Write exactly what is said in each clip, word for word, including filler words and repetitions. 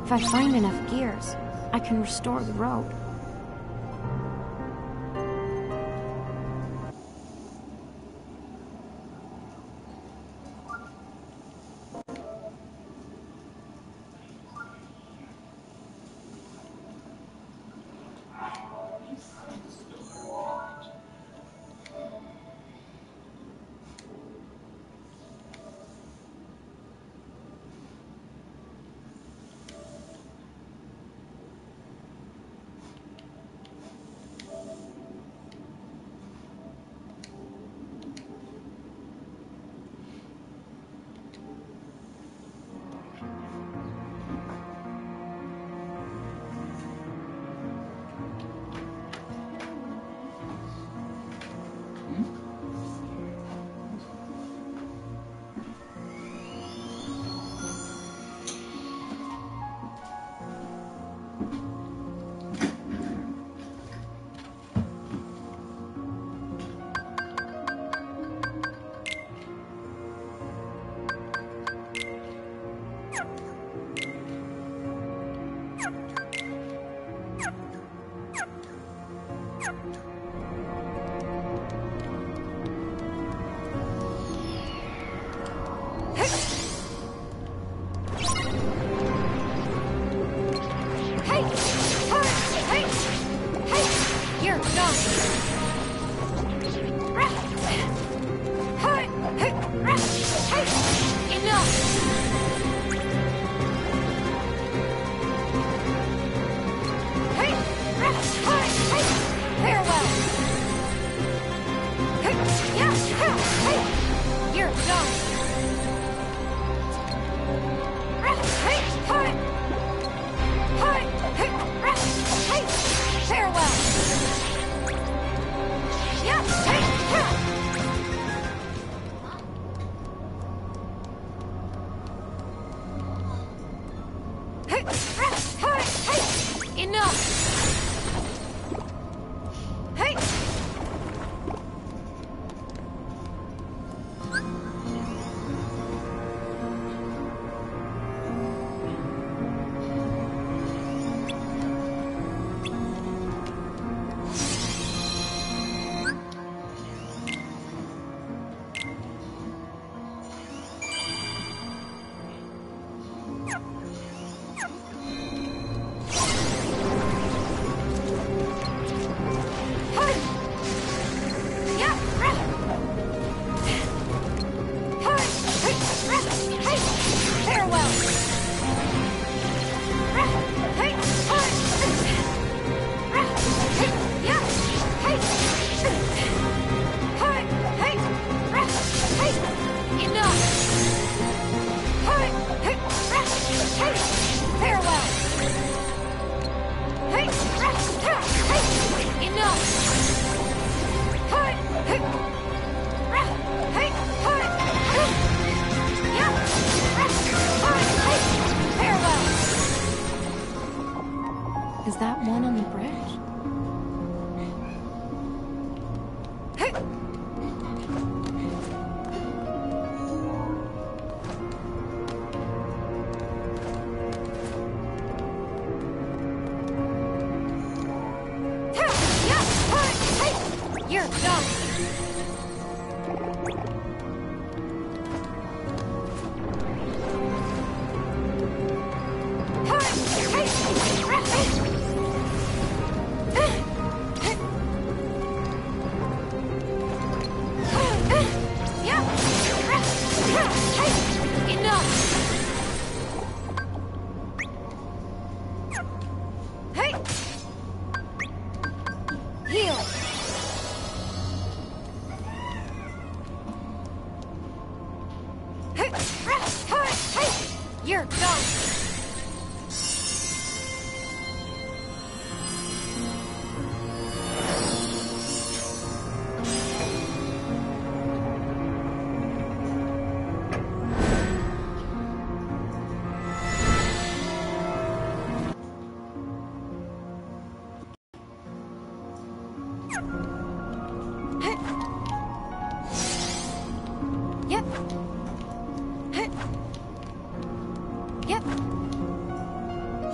If I find enough gears, I can restore the road. Is that one on the bridge? You're done. You're done! Yep. Yep.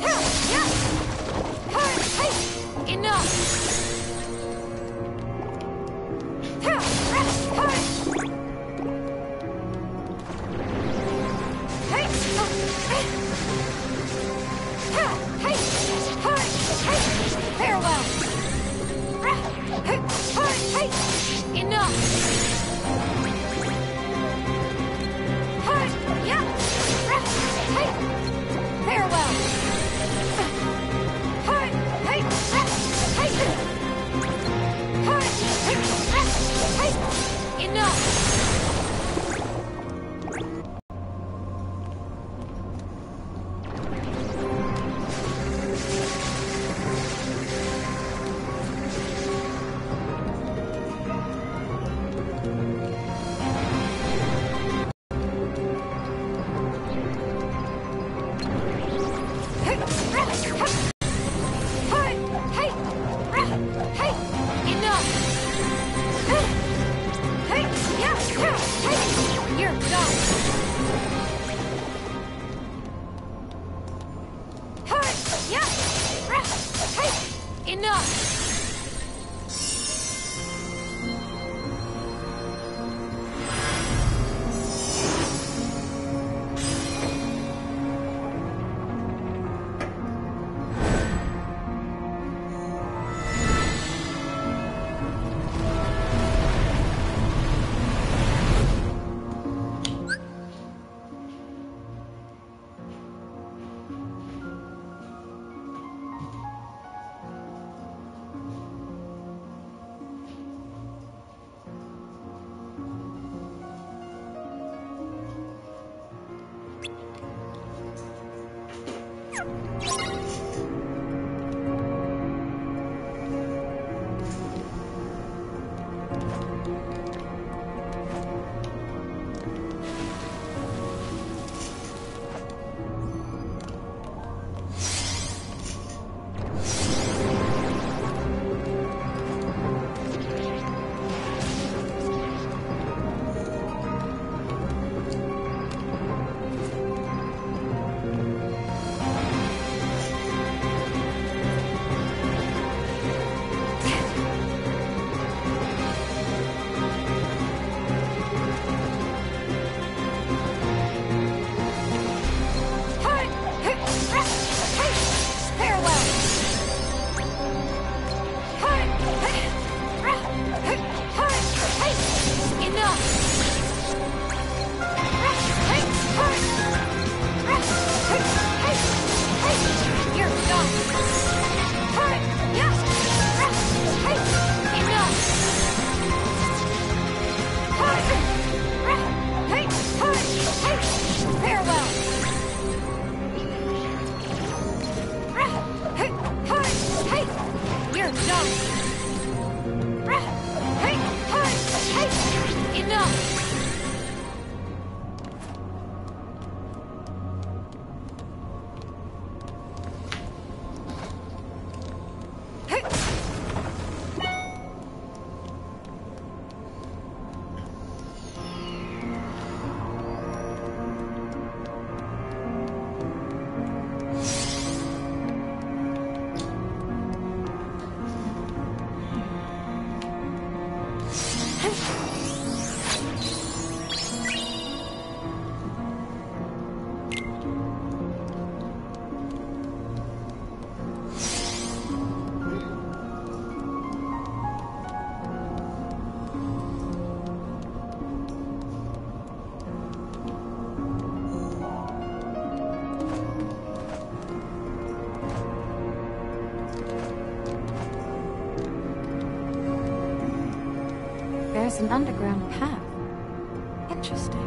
There's an underground path. Interesting.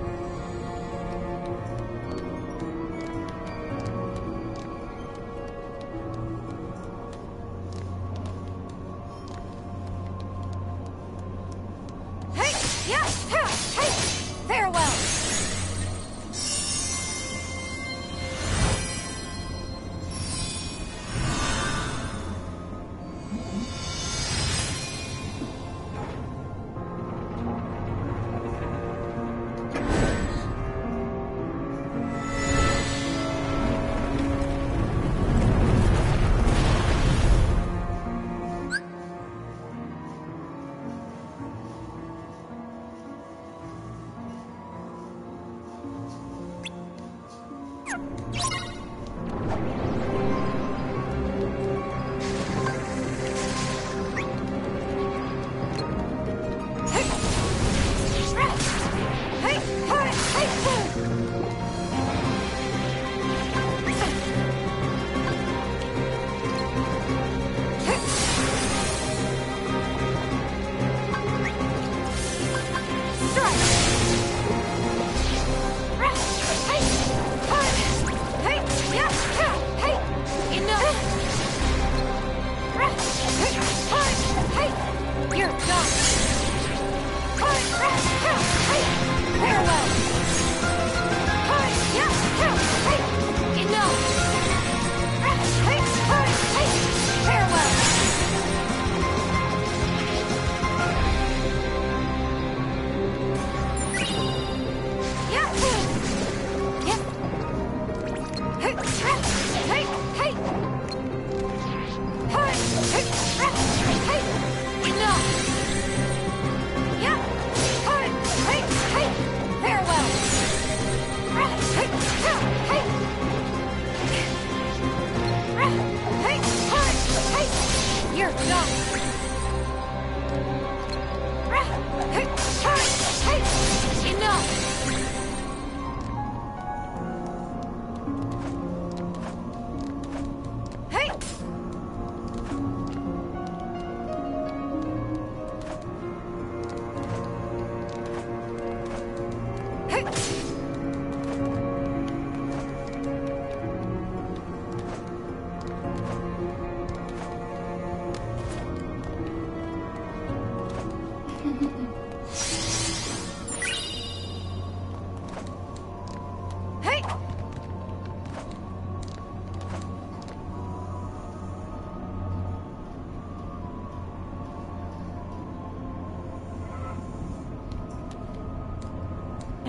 Hey! Yeah! Ha! Hey! Farewell!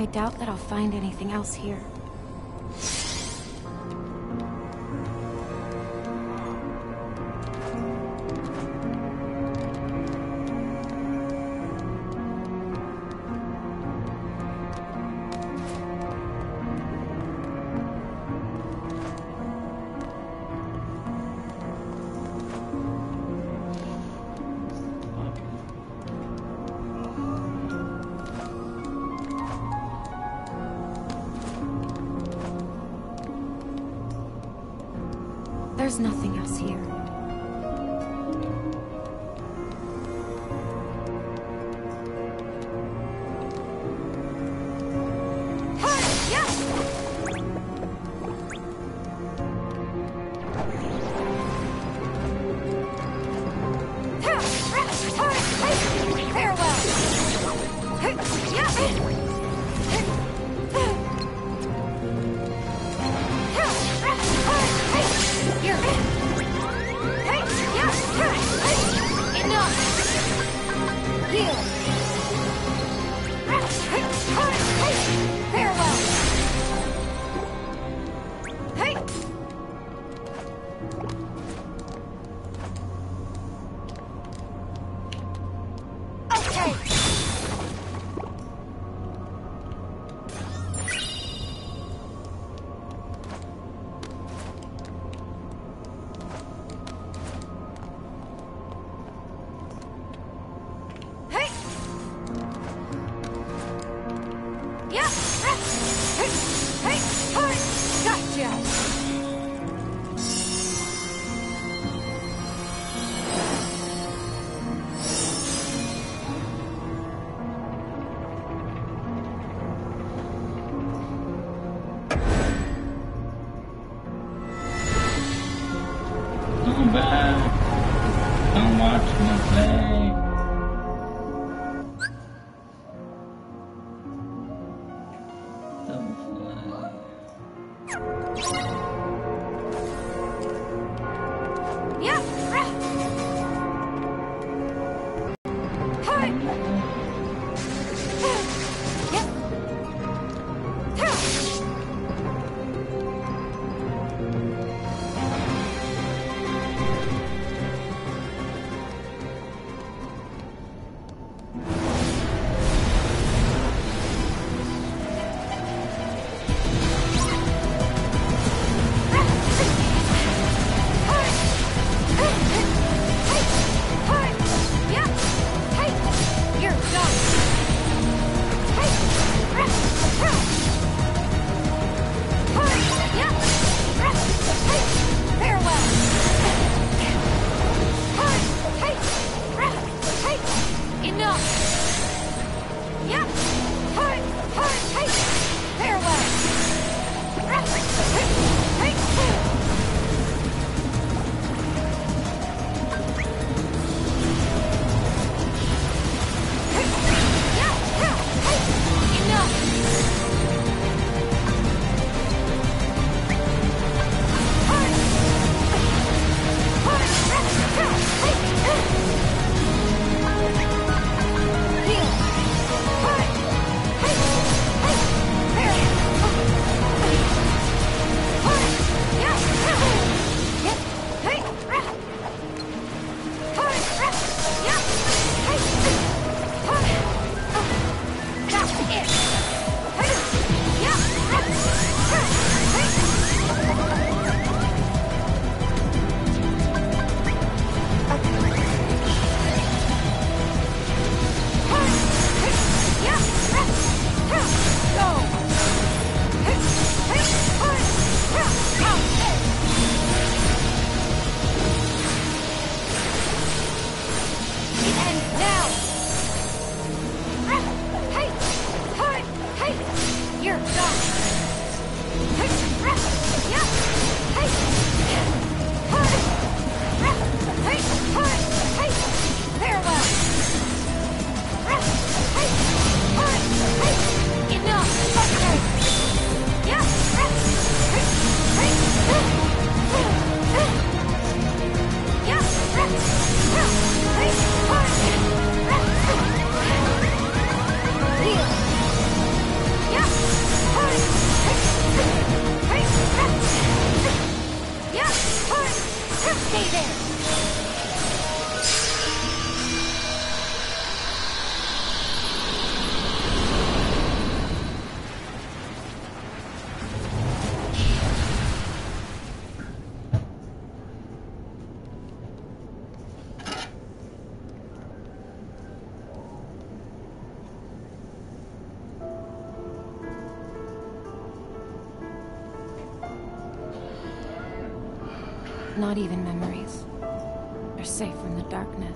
I doubt that I'll find anything else here. There's nothing else here. Come back! Come watch me play! Double fly. Yeah! not even memories. They're safe from the darkness.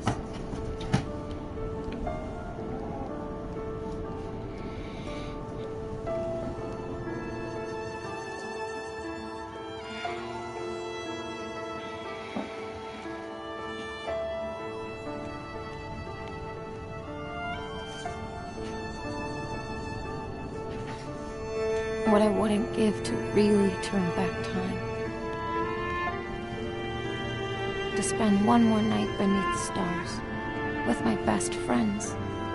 What I wouldn't give to really turn back time. To spend one more night beneath the stars, with my best friends.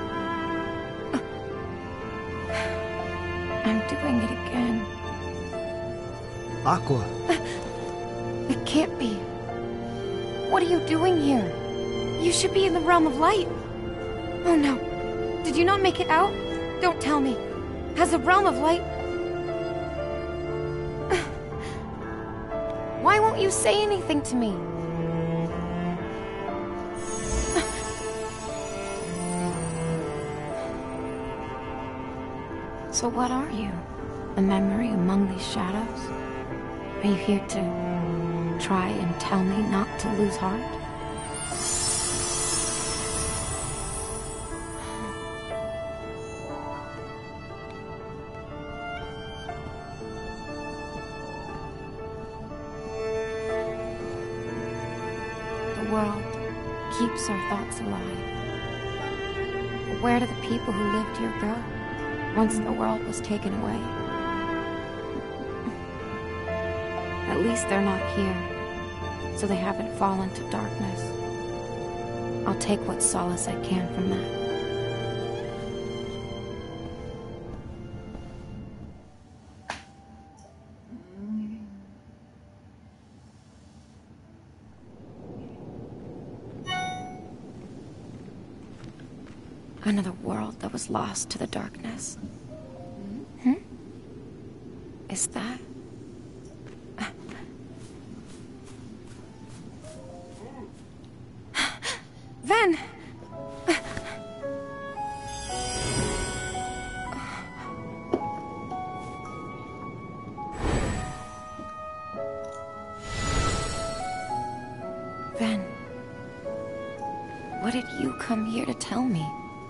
I'm doing it again. Aqua. It can't be. What are you doing here? You should be in the realm of light. Oh no. Did you not make it out? Don't tell me. Has the realm of light... Why won't you say anything to me? So what are you? A memory among these shadows? Are you here to try and tell me not to lose heart? The world keeps our thoughts alive. But where do the people who lived here go once the world was taken away? At least they're not here, so they haven't fallen to darkness. I'll take what solace I can from that. Another world that was lost to the darkness. Hmm? Is that... Ven! Ven, what did you come here to tell me?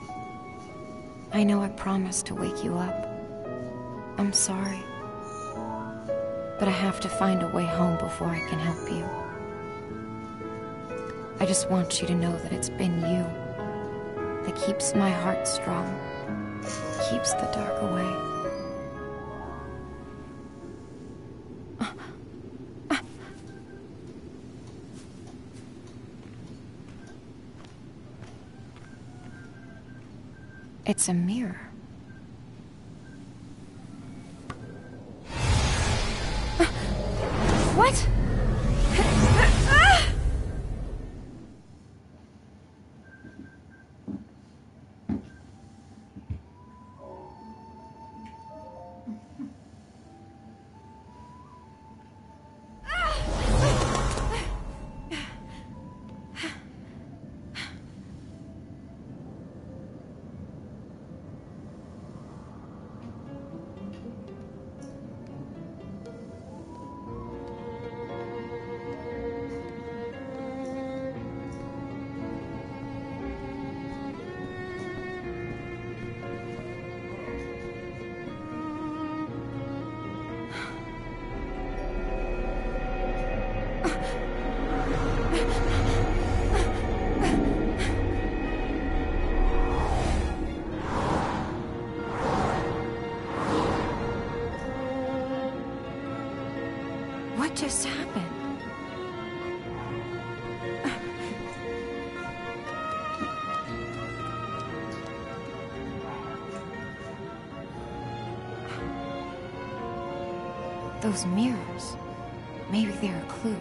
I know I promised to wake you up. I'm sorry. But I have to find a way home before I can help you. I just want you to know that it's been you that keeps my heart strong, keeps the dark away. It's a mirror. What? What just happened? Those mirrors, maybe they're a clue.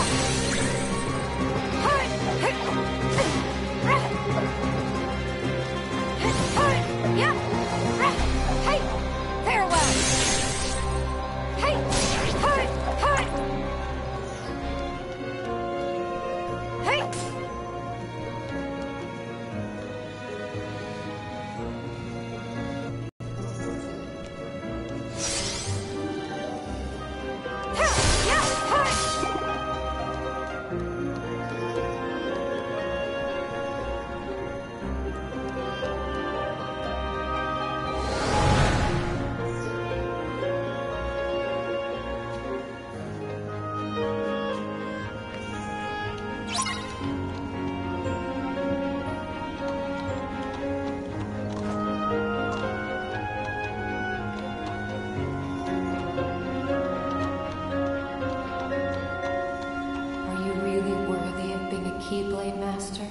Keyblade Master?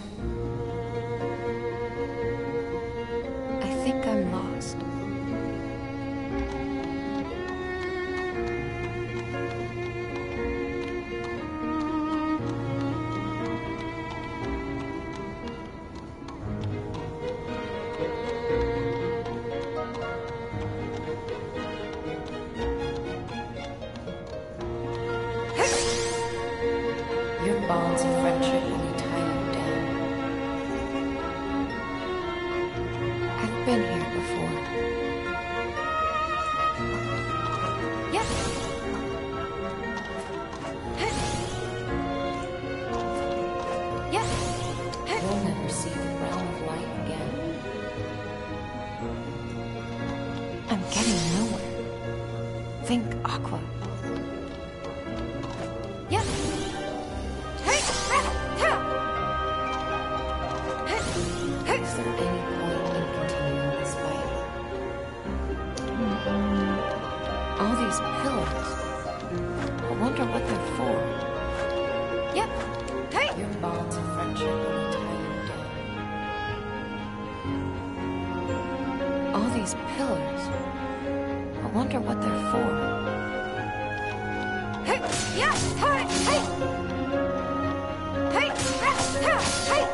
I think I'm lost. Your bonds of friendship only tie you down. I've been here before. Yep. Yep. You'll never see the realm of light again. I'm getting nowhere. Think Aqua. Yep. Is there any point in continuing this fight? All these pillars. I wonder what they're for. Yep. Hey! Your bonds of friendship only tie you down. All these pillars. I wonder what they're for. Hey! Yeah! Hey! Hey! Hey! Hey! Hey!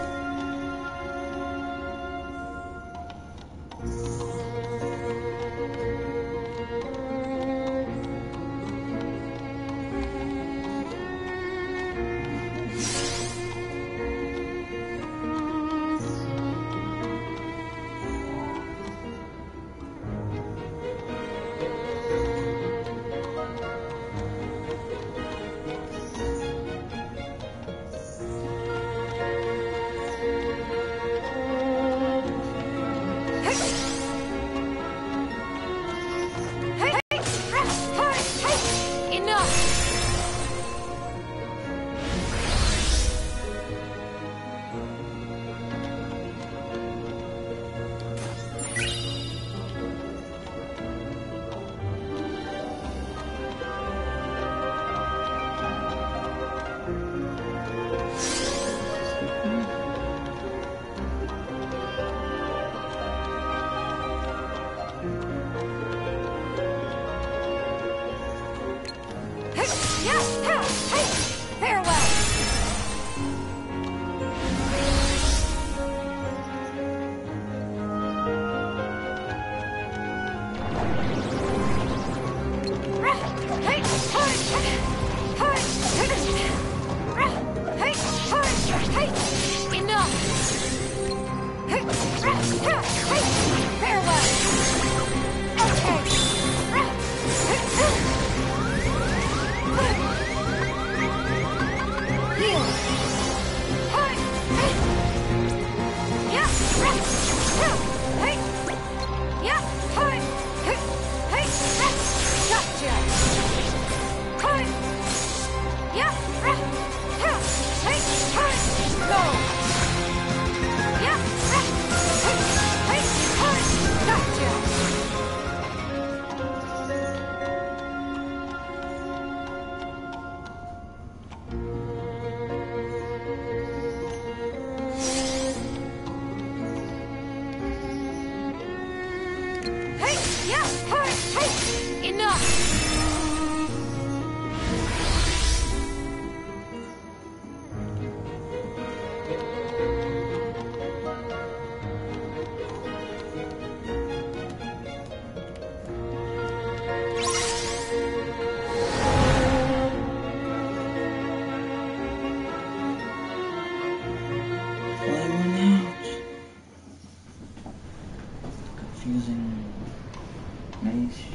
confusing maze shit.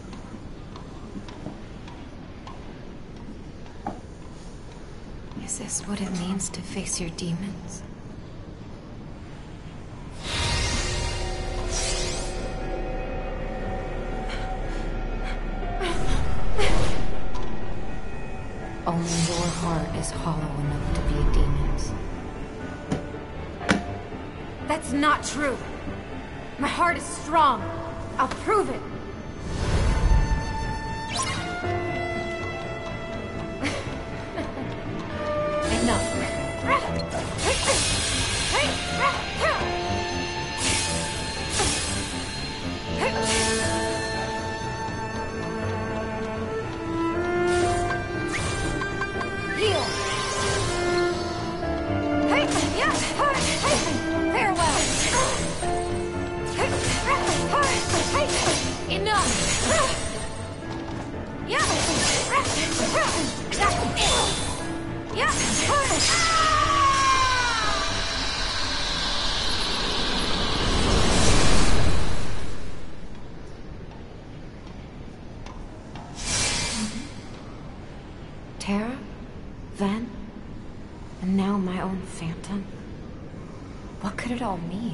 Is this what it means to face your demons? Only your heart is hollow enough to be a demon's. That's not true. My heart is strong. I'll prove it. Terra, Ven, and now my own phantom. What could it all mean?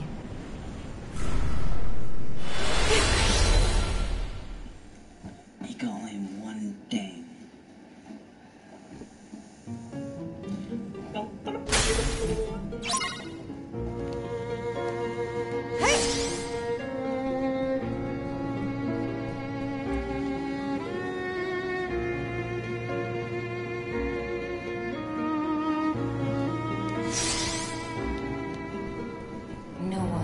He can only mean one thing. No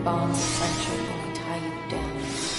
bonds of friendship only tie you down.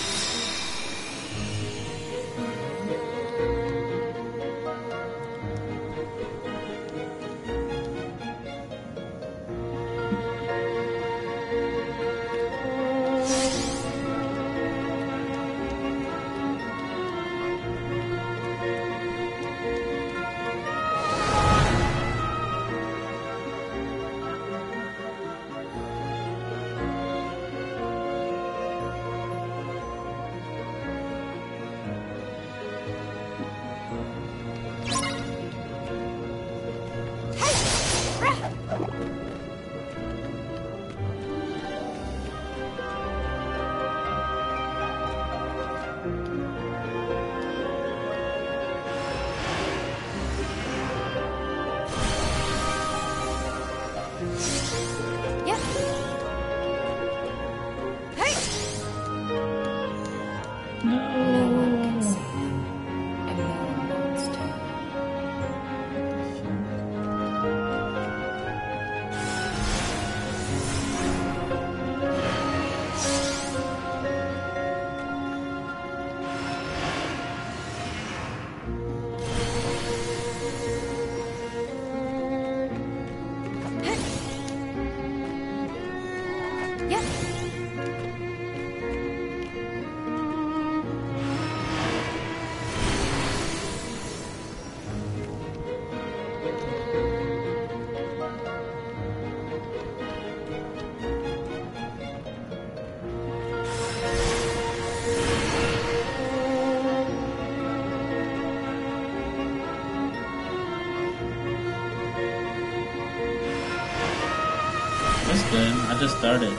That's good. I just started.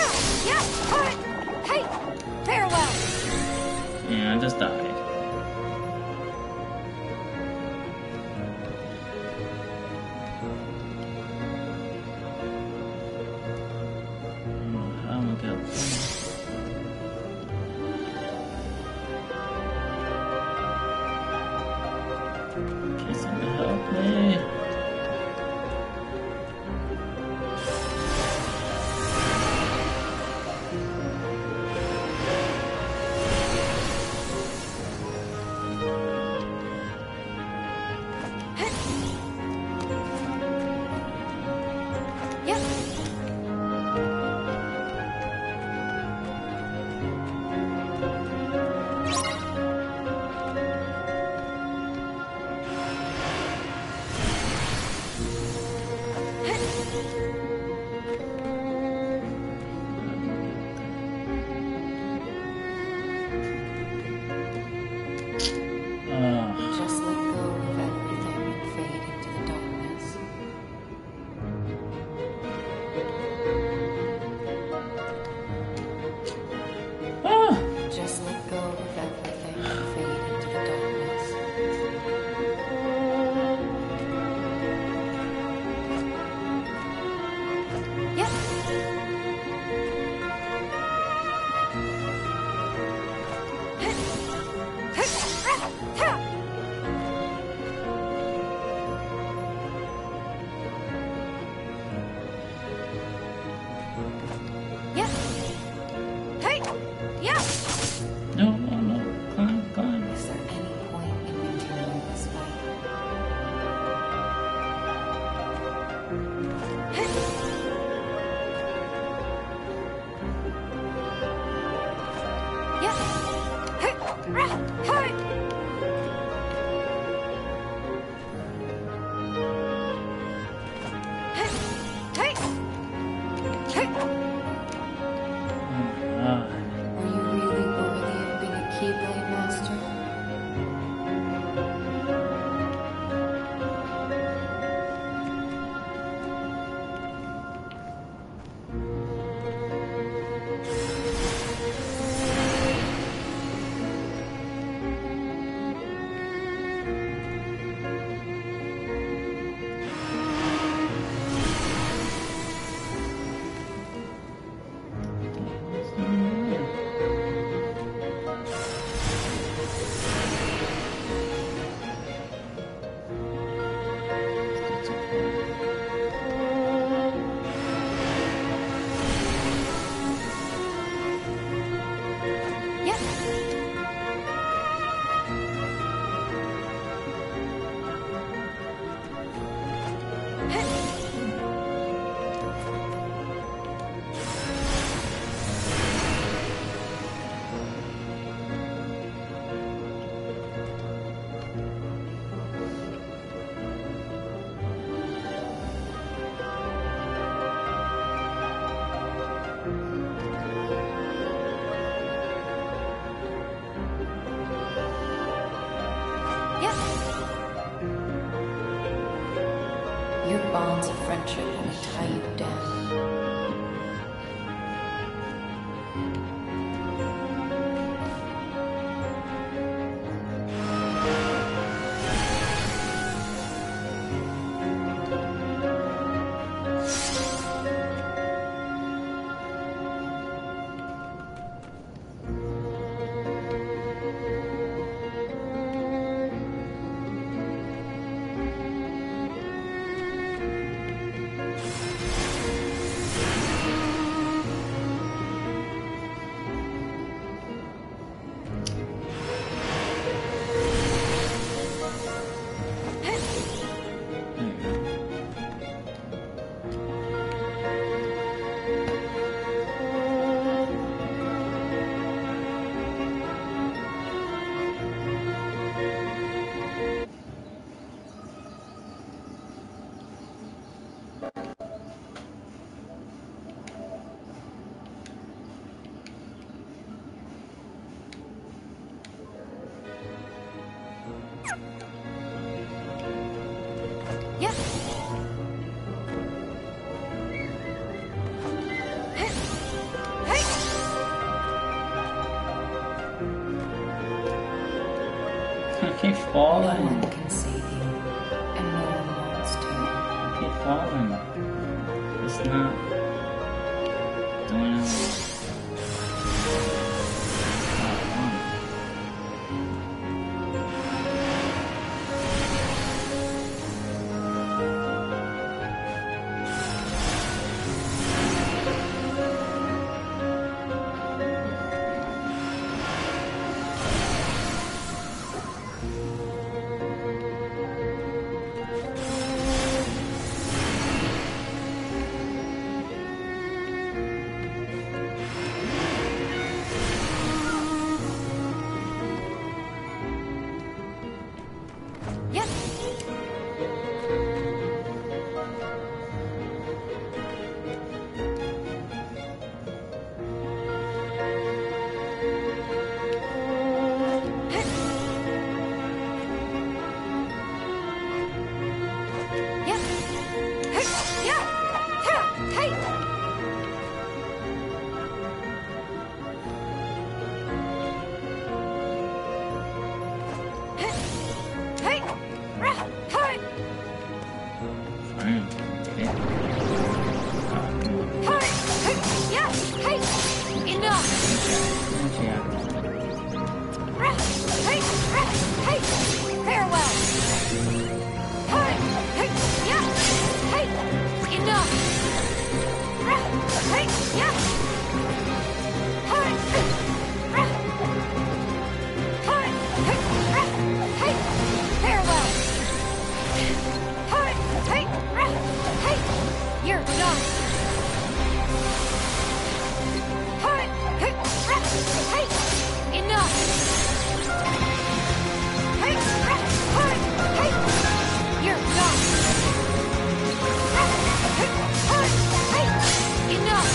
Hey, farewell. Yeah, I just died. How am I gonna get some to help me? Just let go of everything and fade into the darkness. Ah! Just let go of everything and fade into the darkness. No, no, no. Climb, climb. Is there any point in continuing this fight? Ah. Are you really worthy of being a Keyblade Master? friendship only tie you down. Yep. Hey. Hey. I keep No falling. one can save you, and no one wants to. I keep falling. It's not doing anything. Yep. Yep. Hey. Yeah. Yeah. Hey. Hey! Rah! Hey! Fine. Okay. Hey! Hey! Yeah! Hey! Enough! Yeah. Rah! Hey! Rah! Hey! Farewell! Hey! Hey! Yeah! Hey! Enough! Rah! Hey! Yeah! Hey! Rah! Hey! Hey! Rah! Hey! Farewell! Hey! Hey! Rah! Hey! You're done! Hey! Hey! Rah! Hey! Enough! Hey! Rah! Hey! Hey! You're done! Rah! Hey! Hey! Hey! Enough!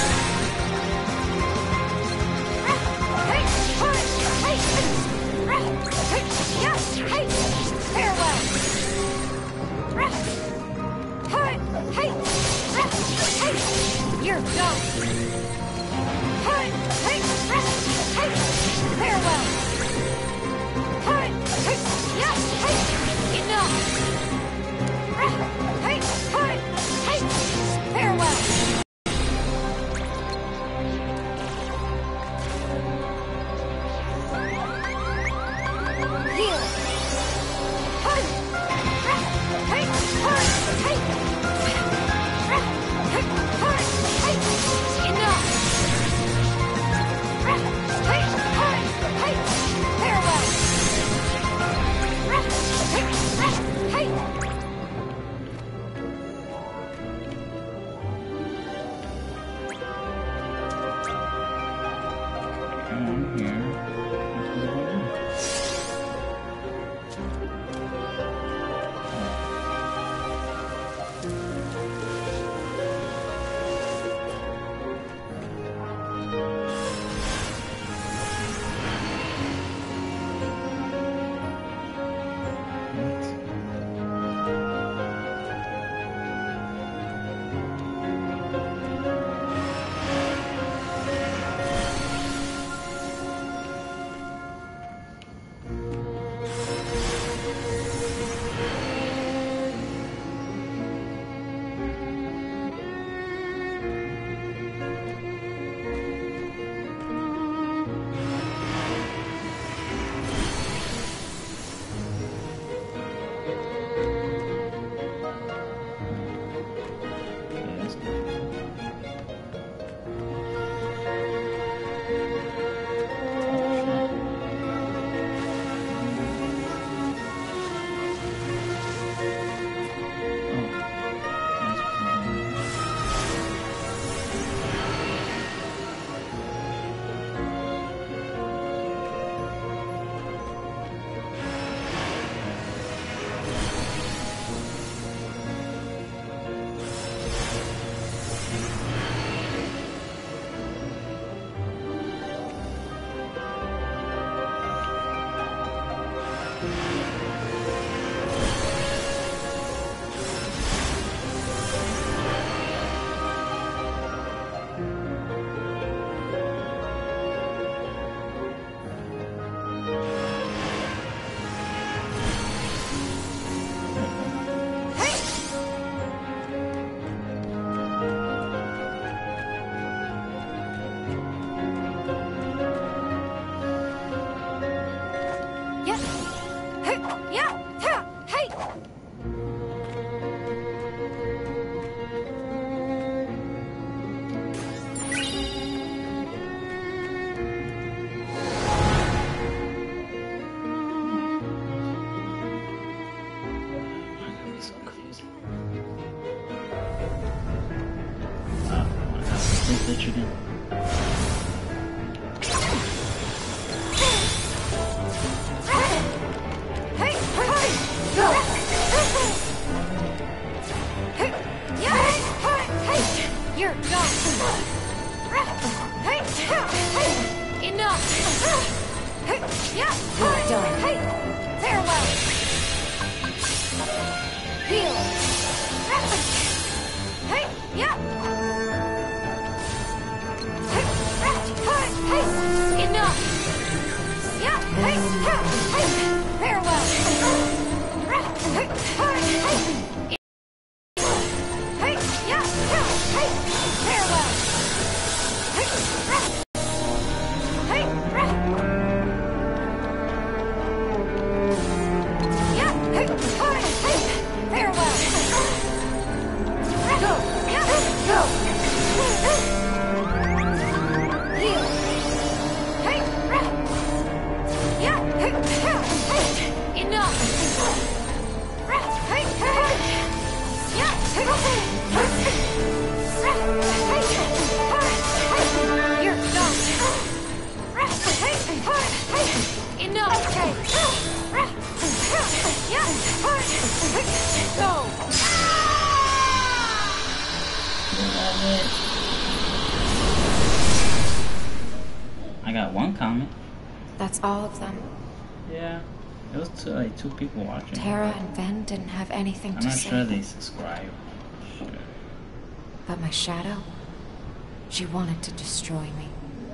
Rah! Hey! Hey! Hey! Rah! Hey! Yeah! Hey! Farewell! Rah! Hey! Hey! Rah! Hey! You're done! Hey! Hey! Rah! Hey! Farewell! Hey! Hey! Yeah! Hey! Enough! Rah! Hey! Hey! Hey! Farewell! Heal! Hey! Rah! Hey! Hey! Hey! Rah! Hey! Hey! Hey! Please let you down. Hey, hey, go! Hey, yeah, hey, hey, you're done. Hey, hey, enough. Hey, yeah, you're done. Hey, farewell. Heal. Hey, yeah. Hey, hey, hey, enough. Yeah, hey, hey, hey, farewell. Hey, hey, hey. Hey, yeah, hey, hey, farewell. Hey, hey, hey, yeah, hey, hey, hey, farewell. Go, yeah, go. Heal. Hey, yeah, hey, hey, enough. Hey, hey, yeah, hey, you're done. Hey, hey, enough. Okay. Yeah, go. I got one comment. That's all of them. Yeah, it was two, like two people watching. Tara and Ben didn't have anything I'm to not say. sure they subscribe. Sure. But my shadow, she wanted to destroy me.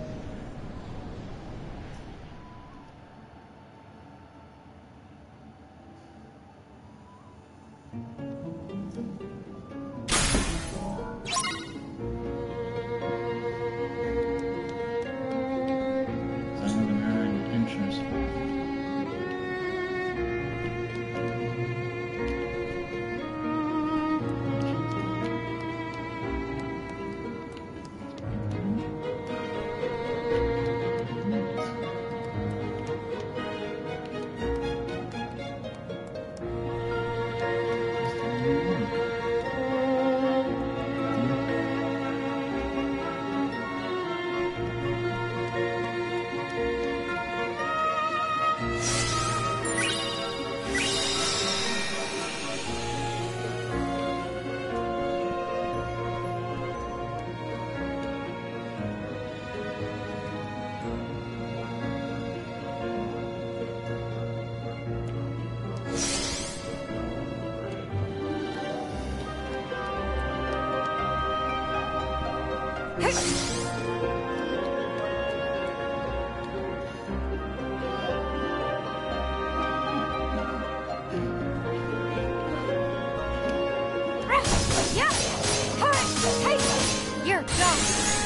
Yeah, hey, you're done.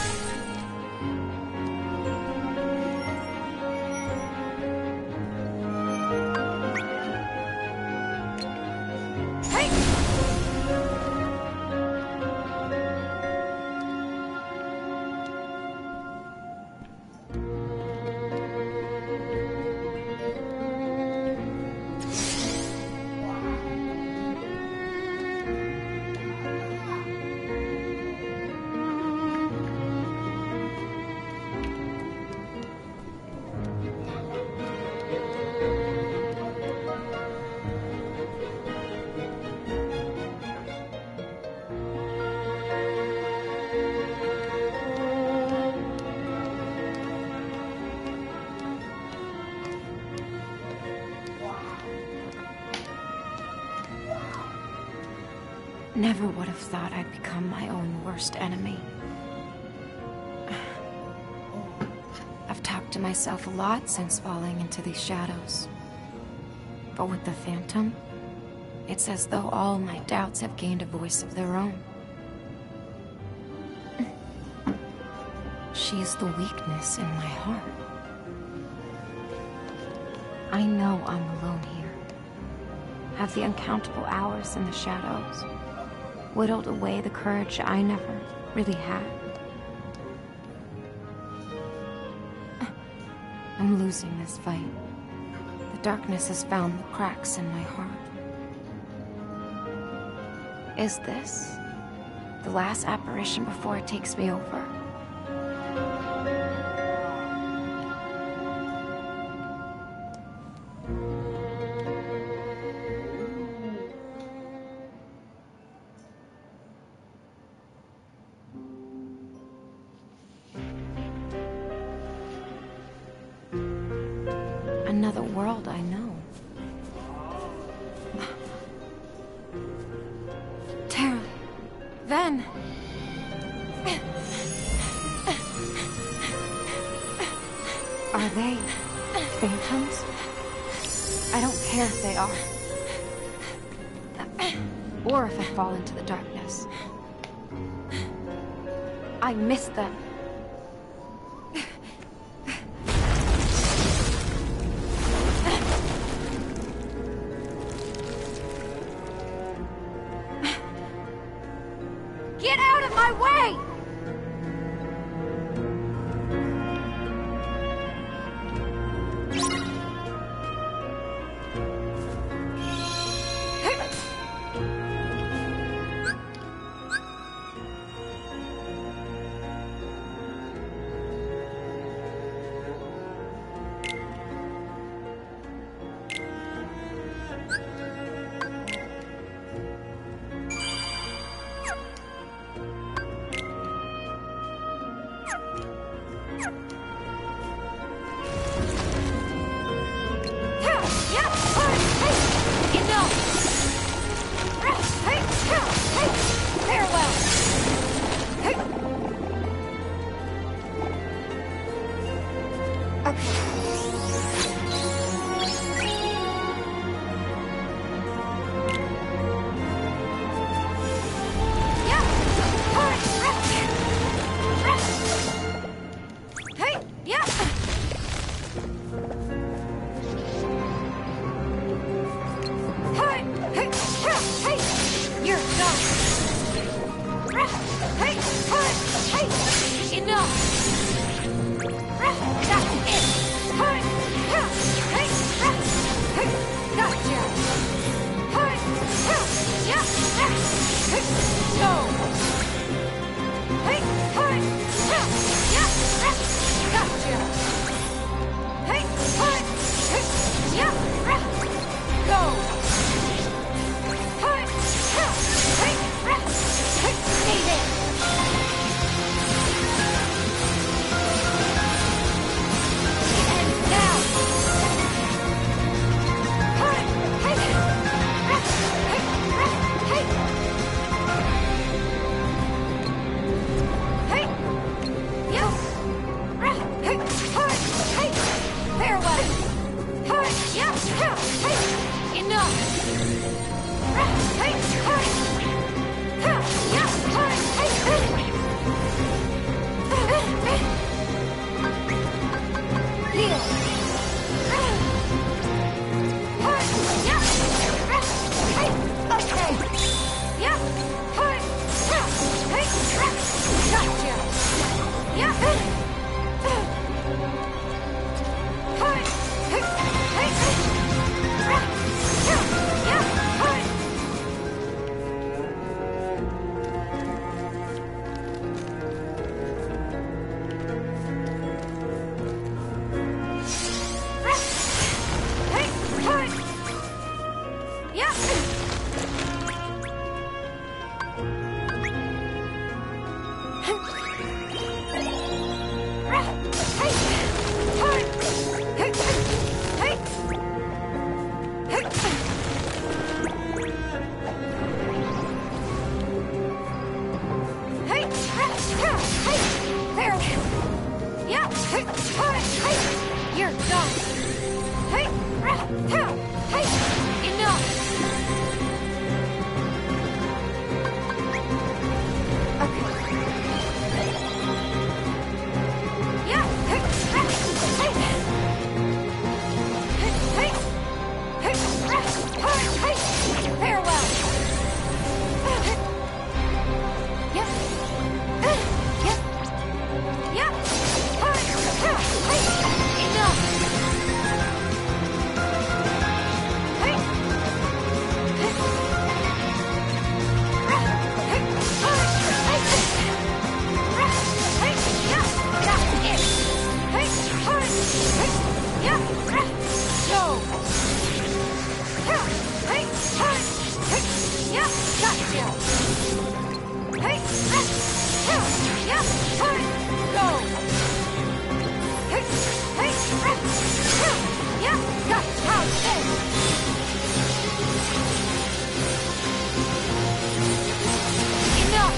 Never would have thought I'd become my own worst enemy. I've talked to myself a lot since falling into these shadows. But with the Phantom, it's as though all my doubts have gained a voice of their own. She's the weakness in my heart. I know I'm alone here. Have the uncountable hours in the shadows whittled away the courage I never really had. I'm losing this fight. The darkness has found the cracks in my heart. Is this the last apparition before it takes me over? another world I know. Tara, Ven. Are they phantoms? I don't care if they are. Or if I fall into the darkness. I miss them. Get out of my way! Yeah, that's how it is. Enough.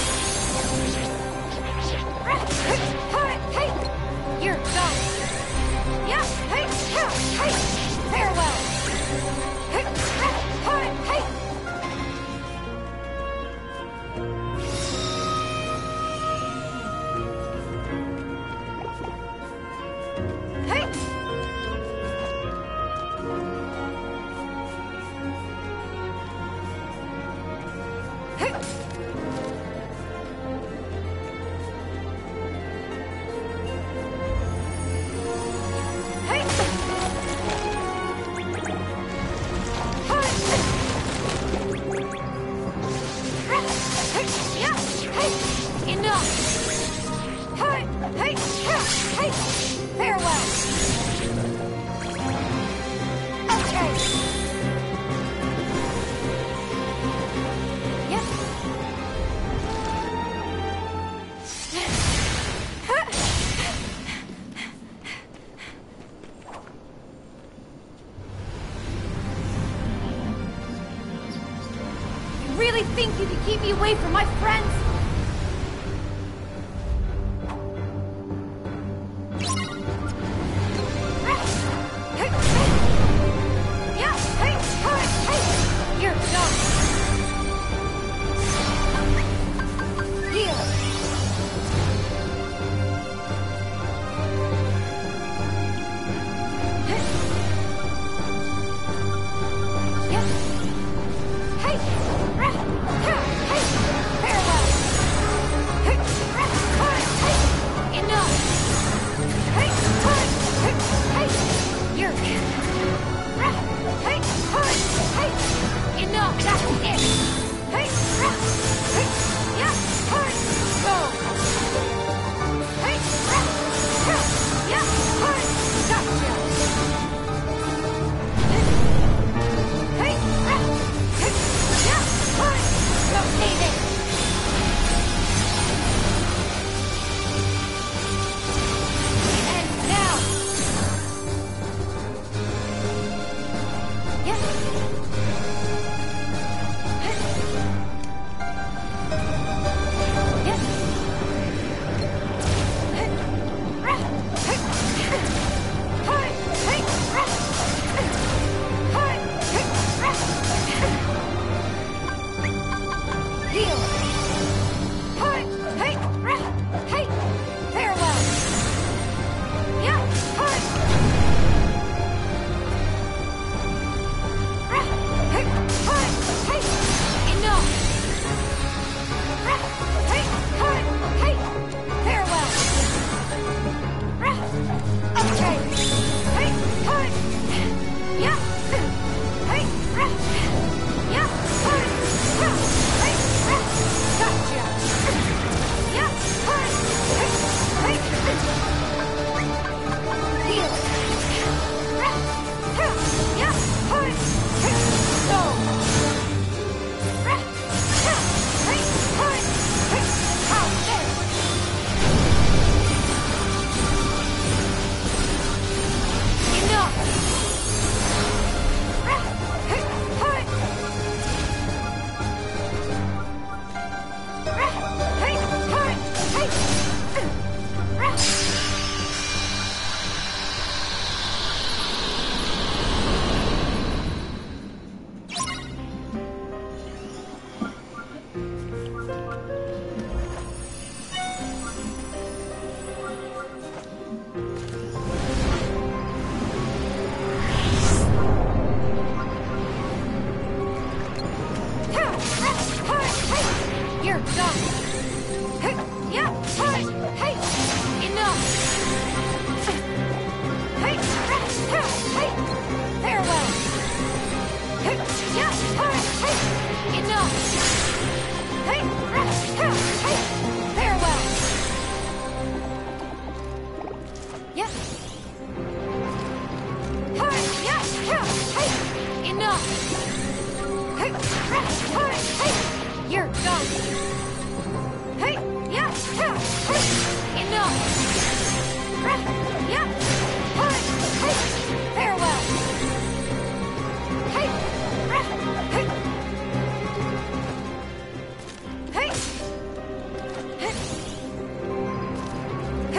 Hey, you're done. Yeah, hey, hey, farewell. Hey, hey. Hey! Hey! Hey! Hey! Yeah! Hey! Enough! Hey! Hey! Hey! Farewell! Okay! Yep. You really think you can keep me away from my friends? Yeah, hey, hey, hey! You're done. Heal. Yep. Hey, hey, farewell.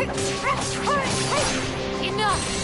Enough!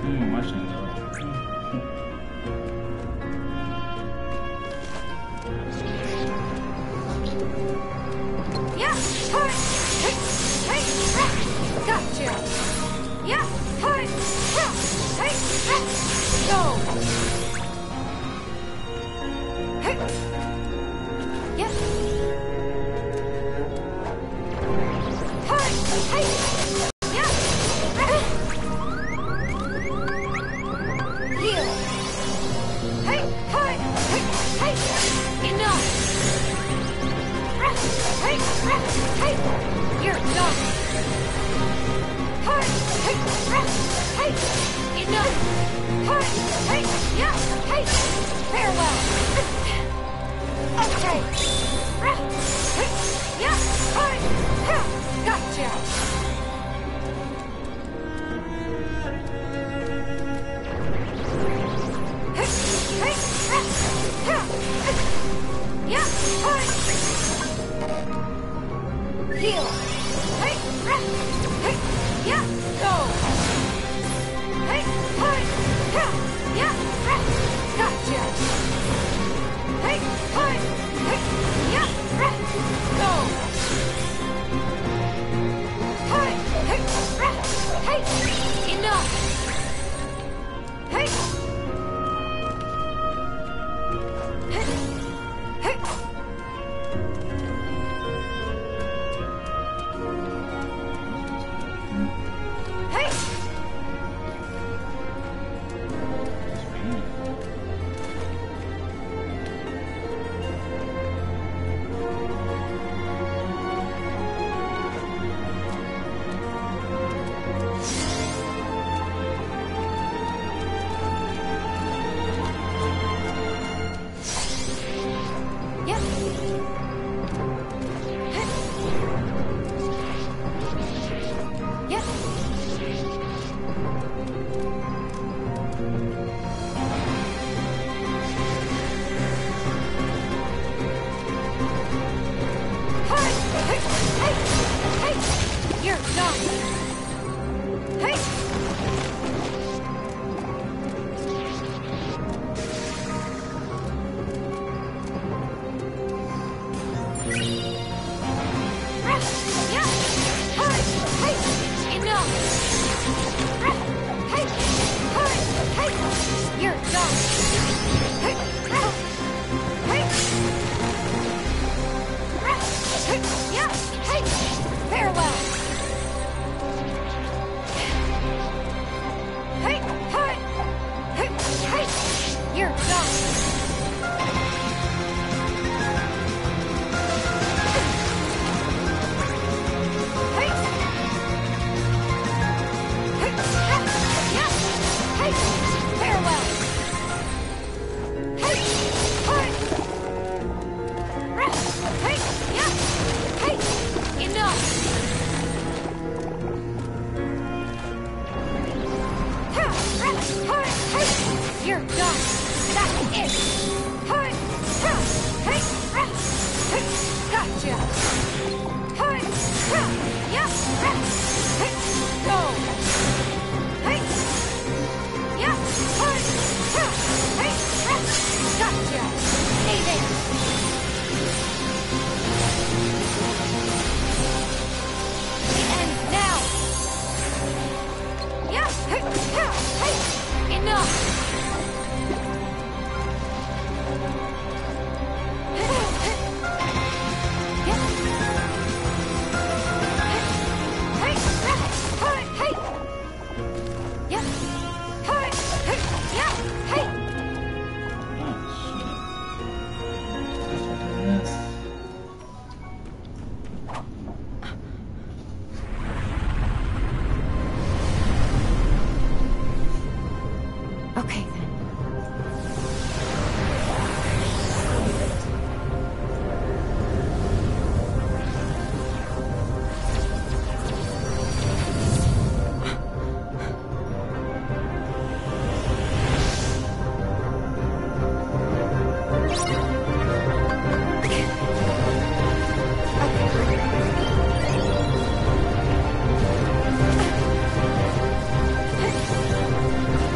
Hum, 맛있네요. Yeah! Hi! Hey! Hey! Ah! Gotcha! Yeah! Hi! Ah! Hey! Ah! Go! Hey! Yeah! Hi! Hey! Yeah! Ah! Heal! Hey! Hi! Hey! Hey! Enough! Hey! Hey! You're done! Hey! Hey! Hey! Enough! Hey! Hey! Yeah! Hey! Farewell! Okay! Hey! Yeah! Hey! Ha! Gotcha! Hey! Hey! Ha! Yeah! Hey! Heal! Hey! Hey! Yeah! Go! Hey! Hey! Ha! Yeah! Gotcha! Hey! Hey! Hey! Yeah! Go! Hey! Hey! Hey! Enough! Hey! Hey! Hey! Hey! Yeah. Hey. Yeah. Hey! Hey! Hey! Hey! You're done! Hey! Yeah! Hey! Hey! Enough! Hey! Hey! Hey! You're done! Hey! Hey! Hey! Yeah! Hey! Farewell! Hey! Hey! Hey! Hey! You're done! Hey! Hey! Yeah! Hey! Farewell! Hey! Hey! Hey! Yeah! Hey! Enough! Ha! Hey! Hey! You're done! That's it! Hey! Ha! Hey! Hey! Gotcha! Hey! Ha! Yeah! Hey! Go! Hey! Yeah! Hey! Ha! Hey! Gotcha! Stay there! The end now! Yeah! Hey! Ha! Hey! Enough! Yeah! Hey! Hey! Hey! Yeah! Hey! Hey! Yeah! Hey! Ah, shit. Yes. Okay then. Okay.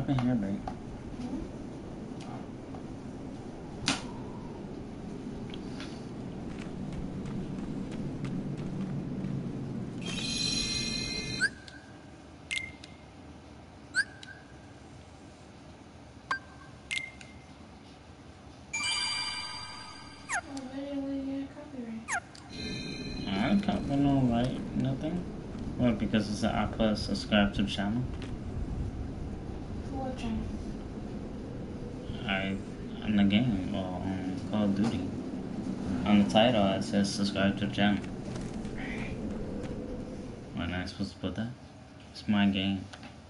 can hear Bait. I can't be no right, nothing. Well, because it's an Aqua subscribe to the channel. What channel? I on the game, well, on Call of Duty. On the title, it says subscribe to the channel. Why am I supposed to put that? It's my game.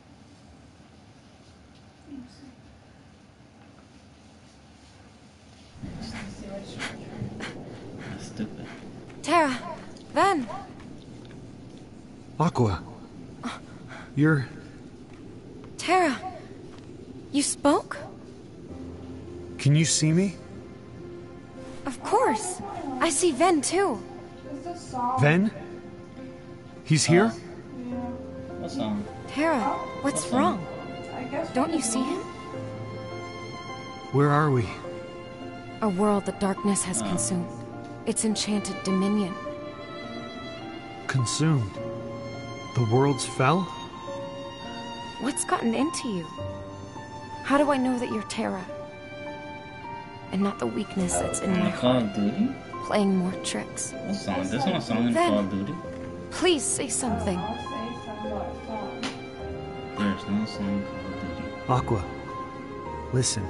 That's stupid. Terra, Ven. Aqua. You're... Terra, you spoke? Can you see me? Of course. I see Ven too. Is this song? Ven? He's here? Yeah. What song? Terra, what's What's wrong? I guess. Don't you see him? Where are we? A world that darkness has Oh. consumed. Its enchanted dominion. Consumed. The worlds fell? What's gotten into you? How do I know that you're Terra? And not the weakness that's in my On Call heart, of Duty? playing more tricks. What song? There's no song in Then- Call of Duty. Please say something. I'll say some what song. There's no song in Call of Duty. Aqua. Listen.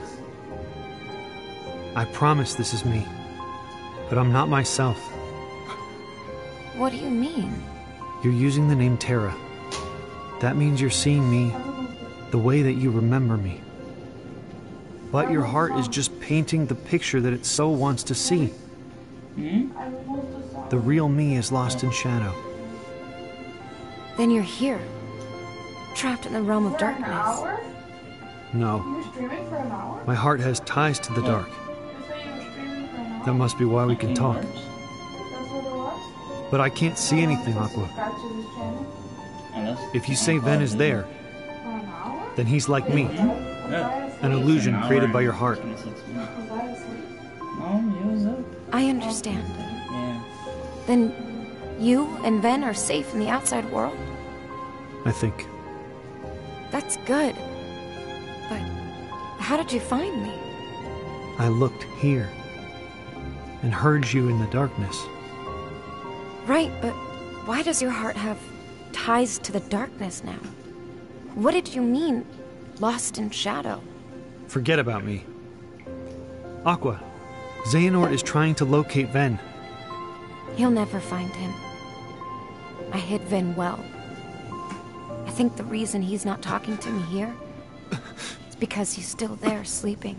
I promise this is me. But I'm not myself. What do you mean? You're using the name Terra. That means you're seeing me the way that you remember me. But your heart is just painting the picture that it so wants to see. Hmm? I removed the song. The real me is lost in shadow. Then you're here. Trapped in the realm of For an darkness. hour? No, You were streaming for an hour? my heart has ties to the dark. You said you were streaming for an hour? That must be why we can talk. That's what it was? But I can't see anything, Someone Aqua. subscribed to this channel Unless If you say Ven is there, for an hour? then he's like me. Was I asleep? An illusion created by your heart. twenty-six minutes. Was I asleep? No, you was up. I understand. Yeah. Then you and Ven are safe in the outside world? I think. That's good. But how did you find me? I looked here and heard you in the darkness. Right, but why does your heart have ties to the darkness now? What did you mean, lost in shadow? Forget about me. Aqua, Xehanort is trying to locate Ven. You'll never find him. I hid Ven well. I think the reason he's not talking to me here is because he's still there sleeping.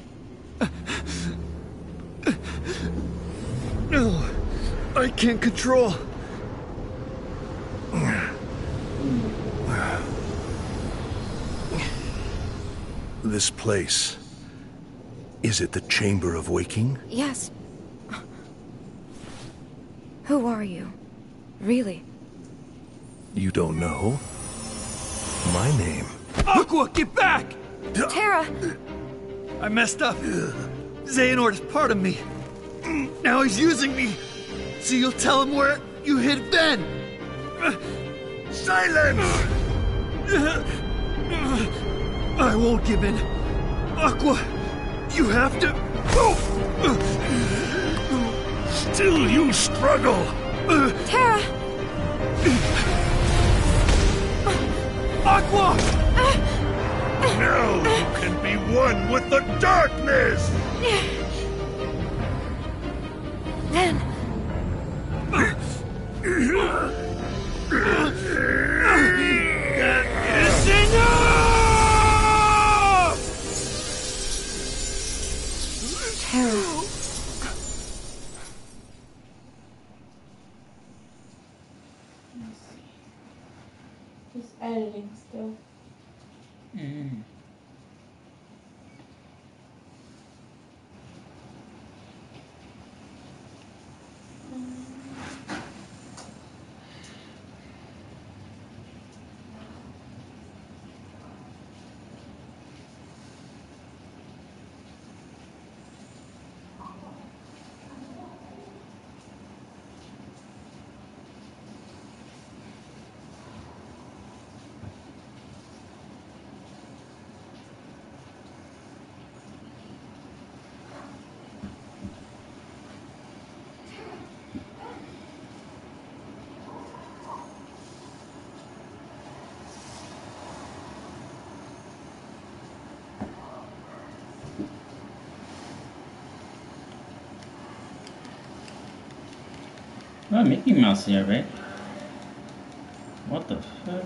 No, I can't control. This place. Is it the Chamber of Waking? Yes. Who are you? Really? You don't know? My name. Aqua, get back! Terra! I messed up. Xehanort is part of me. Now he's using me. So you'll tell him where you hid Ven. Silence! I won't give in. Aqua, you have to. Still you struggle! Terra! Aqua! Now you can be one with the darkness! Ven! It's enough! Terra. Just editing still. Mm. Oh, Mickey Mouse here, right? What the fuck?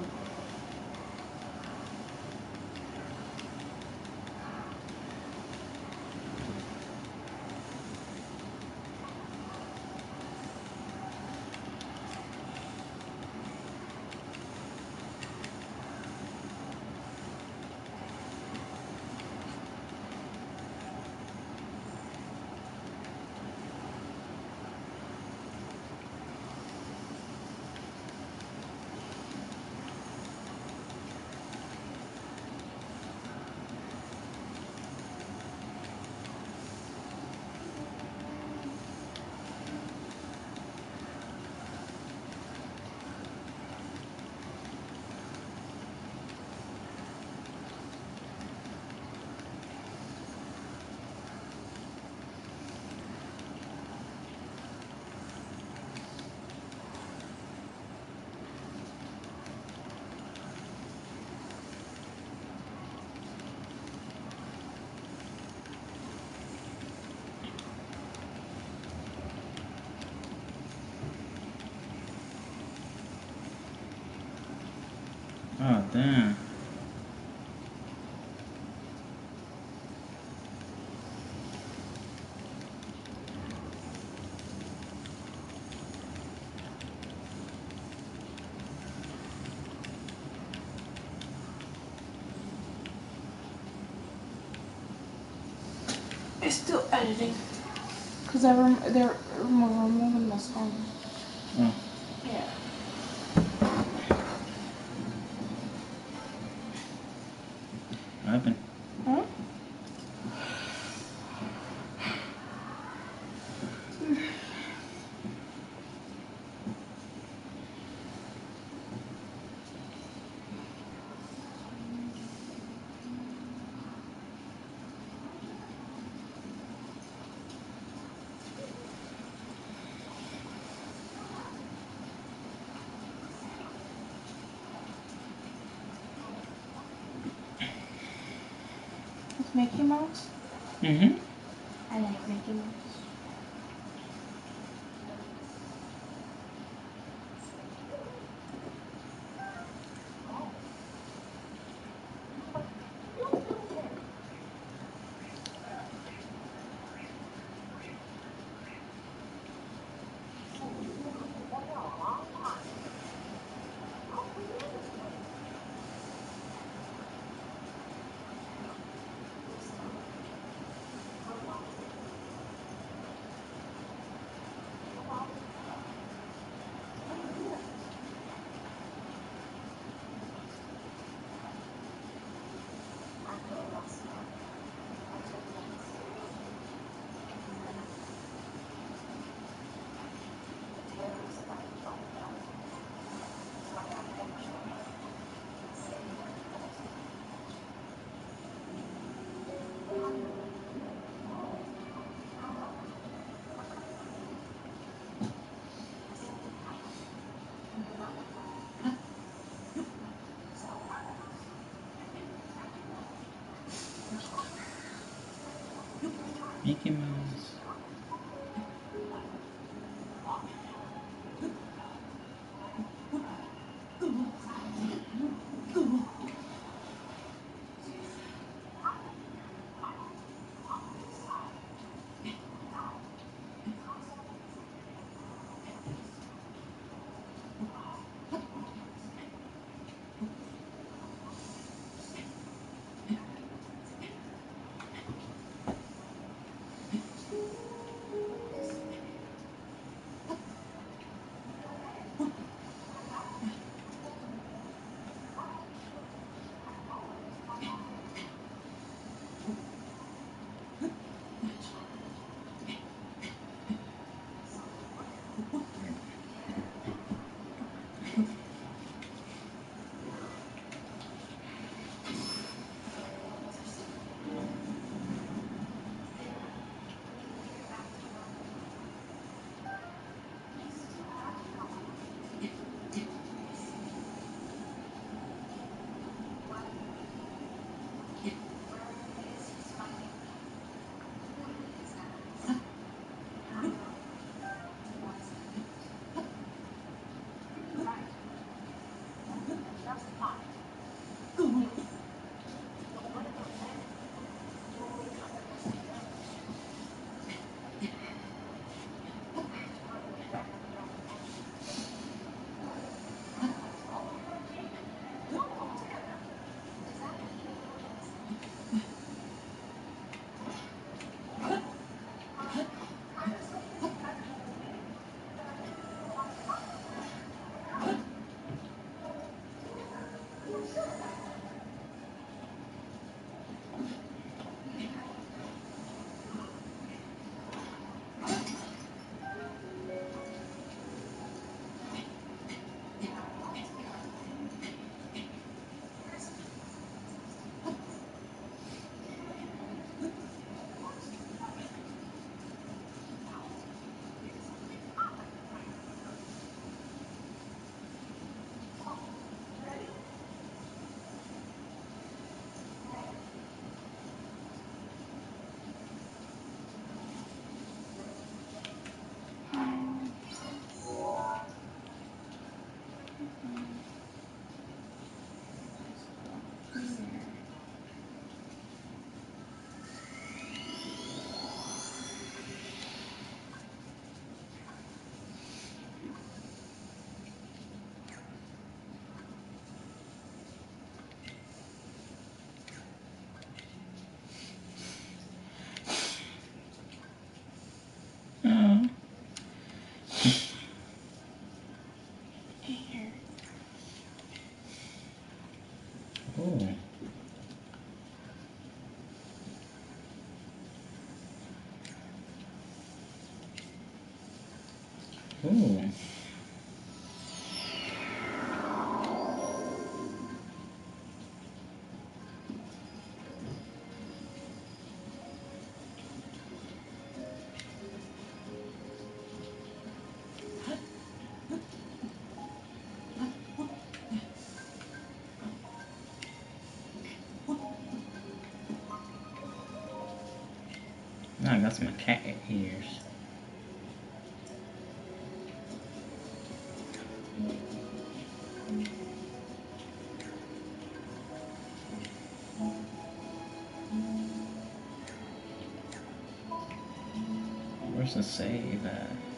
Oh, damn. It's still editing. Because I rem they're removing the song. Oh. Yeah. What happened? Huh? It's Mickey Mouse? Mm-hmm. I like Mickey Mouse. Mickey Mouse. Oh. Oh. Now I got some cat ears. Where's the save at?